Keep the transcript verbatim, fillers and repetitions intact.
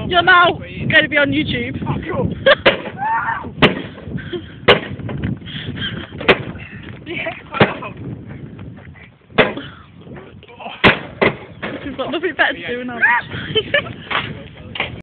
You're now going to be on YouTube. Oh, cool. We've got nothing better to do now.